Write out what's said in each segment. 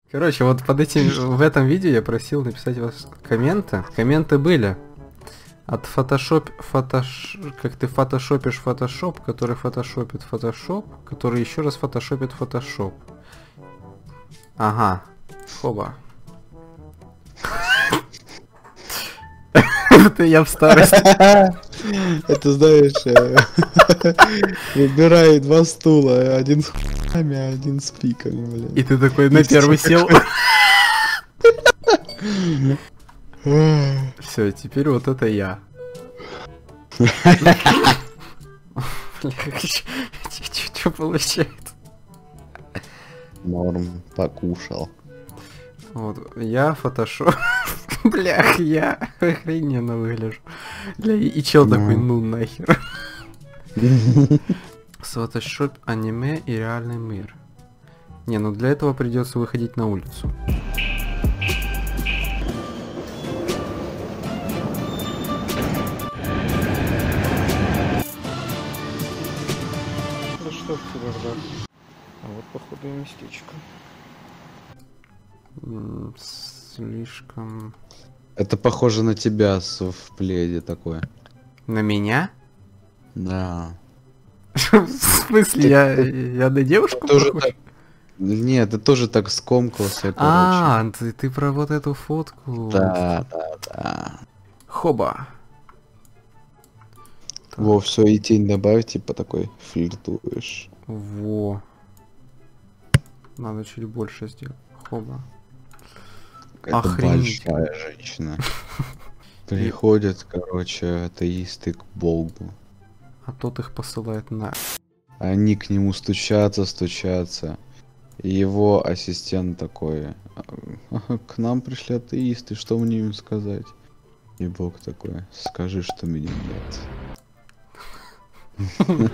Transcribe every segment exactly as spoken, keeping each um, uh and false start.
Короче, вот под этим, в этом видео я просил написать вас комменты. Комменты были. От фотошоп, фотош... как ты фотошопишь фотошоп, который фотошопит фотошоп, который еще раз фотошопит фотошоп. Ага. Хоба. Это я в старости. Это знаешь, выбирай два стула, один с хуями, а один с пиками, блин. И ты такой на первый сел. Все, теперь вот это я. Что получается? Норм, покушал. Вот, я фотошоп. Блях, я охрененно выгляжу. Бля, и чел такой, ну нахер. Фотошоп, аниме и реальный мир. Не, ну для этого придется выходить на улицу. Да что в тебя ждать? А вот походу и местечко. М, слишком... Это похоже на тебя с- в пледе такое. На меня? Да. В смысле, я, я на девушку Тоже похож? так. Нет, ты тоже так скомкался, короче. А, ты, ты про вот эту фотку. Да, да, да. Хоба. Во, все, и тень добавь, типа такой флиртуешь. Во. Надо чуть больше сделать. Хоба. Это Охренеть. большая женщина. Приходят, короче, атеисты к Богу. А тот их посылает на... Они к нему стучатся, стучатся. И его ассистент такой: «Ага, к нам пришли атеисты, что мне им сказать?» И Бог такой: «Скажи, что меня нет».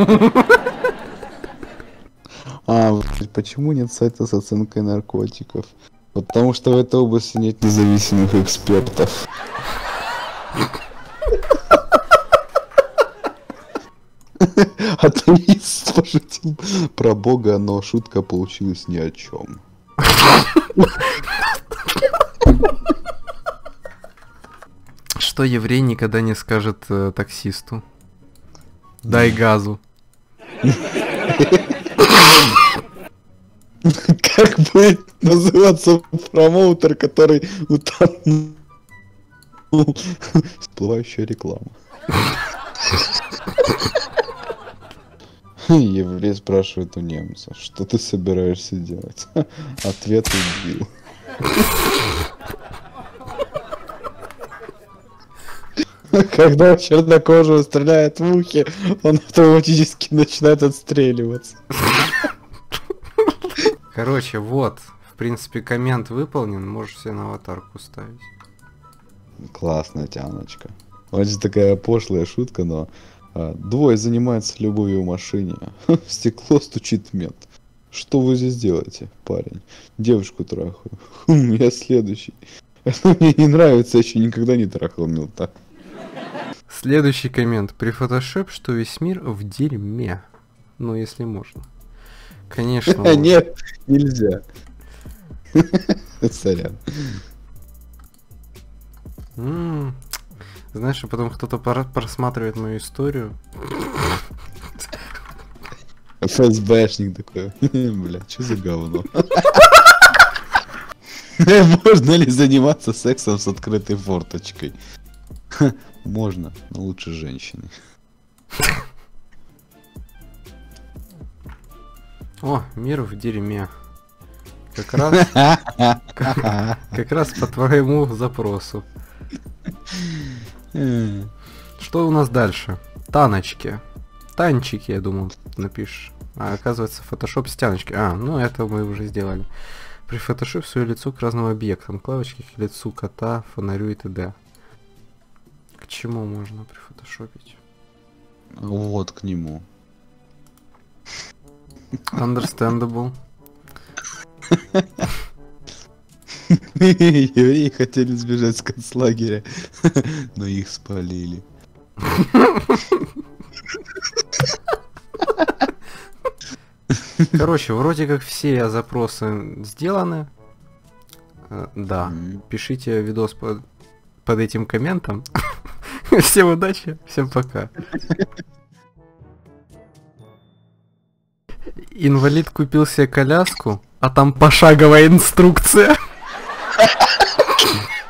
А, блядь, почему нет сайта с оценкой наркотиков? Потому что в этой области нет независимых экспертов. Атеист пошутил про Бога, но шутка получилась ни о чем. Что еврей никогда не скажет э, таксисту? Дай газу. Как будет называться промоутер, который утонул? Всплывающая реклама. Еврей спрашивает у немца: что ты собираешься делать? Ответ: убил. Когда чернокожего стреляет в ухе, он автоматически начинает отстреливаться. Короче, вот. В принципе, коммент выполнен. Можешь себе на аватарку ставить. Классная тяночка. Очень такая пошлая шутка, но а, двое занимаются любовью в машине. В стекло стучит мент. Что вы здесь делаете, парень? Девушку трахаю. Хм, я следующий. Это мне не нравится, я еще никогда не трахал мента. Следующий коммент. При фотошоп, что весь мир в дерьме. Ну, если можно. Конечно. можно. Нет, нельзя. Сорян. М, Знаешь, а потом кто-то пора- просматривает мою историю. ФСБшник такой. Бля, что за говно? Можно ли заниматься сексом с открытой форточкой? Можно, но лучше женщины. О, мир в дерьме. Как раз, как раз по твоему запросу. Что у нас дальше? Таночки. Танчики, я думал, напишешь. А оказывается, фотошоп с тяночки. А, ну это мы уже сделали. При фотошоп свое лицо к разным объектам. Клавочки к лицу кота, фонарю и т.д. К чему можно прифотошопить? Вот к нему. Understandable. Евреи хотели сбежать с концлагеря, но их спалили. Короче, вроде как все запросы сделаны. Э, Да. М. Пишите видос под, под этим комментом. Всем удачи, всем пока. Инвалид купил себе коляску, а там пошаговая инструкция.